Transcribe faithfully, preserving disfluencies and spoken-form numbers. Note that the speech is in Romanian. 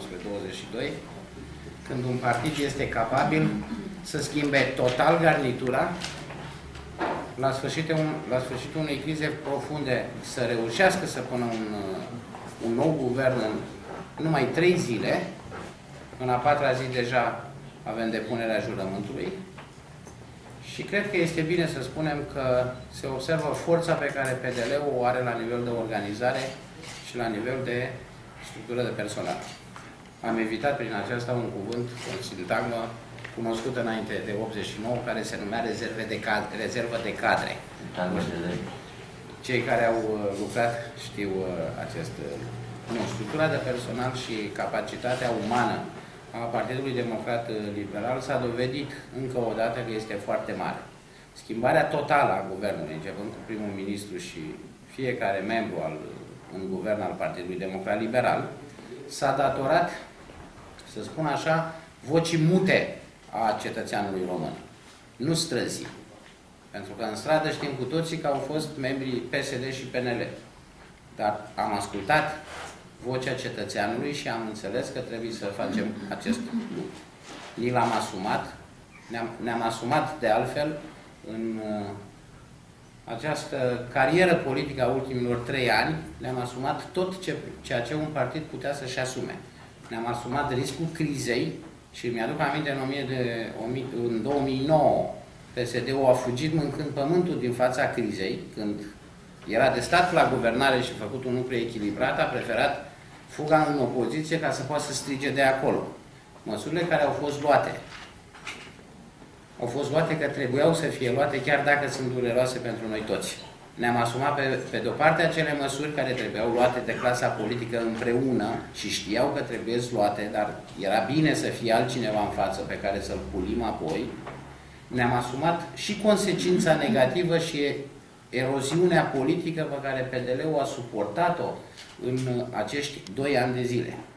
spre douăzeci și doi, când un partid este capabil să schimbe total garnitura, la sfârșitul, un, la sfârșitul unei crize profunde, să reușească să pună un, un nou guvern în numai trei zile, în a patra zi deja avem depunerea jurământului. Și cred că este bine să spunem că se observă forța pe care P D L-ul o are la nivel de organizare și la nivel de structură de personal. Am evitat prin aceasta un cuvânt, o sintagmă cunoscută înainte de optzeci și nouă, care se numea rezerve de cadre, rezervă de cadre. Cei care au lucrat știu acest nu, structura de personal și capacitatea umană a Partidului Democrat Liberal s-a dovedit încă o dată că este foarte mare. Schimbarea totală a guvernului, începând cu primul ministru și fiecare membru al, în guvern al Partidului Democrat Liberal, s-a datorat, să spun așa, vocii mute a cetățeanului român, nu străzii. Pentru că în stradă știm cu toții că au fost membrii P S D și P N L. Dar am ascultat vocea cetățeanului și am înțeles că trebuie să facem acest lucru. Ni l-am asumat, ne-am ne-am asumat de altfel în uh, această carieră politică a ultimilor trei ani, ne-am asumat tot ce, ceea ce un partid putea să-și asume. Ne-am asumat riscul crizei și mi-aduc aminte în, o mie de, în două mii nouă P S D-ul a fugit mâncând pământul din fața crizei, când era de stat la guvernare și făcut un lucru echilibrat, a preferat fuga în opoziție ca să poată să strige de acolo. Măsurile care au fost luate au fost luate că trebuiau să fie luate chiar dacă sunt dureroase pentru noi toți. Ne-am asumat pe, pe de-o parte acele măsuri care trebuiau luate de clasa politică împreună și știau că trebuie luate, dar era bine să fie altcineva în față pe care să-l pulim apoi. Ne-am asumat și consecința negativă și eroziunea politică pe care P D L-ul a suportat-o în acești doi ani de zile.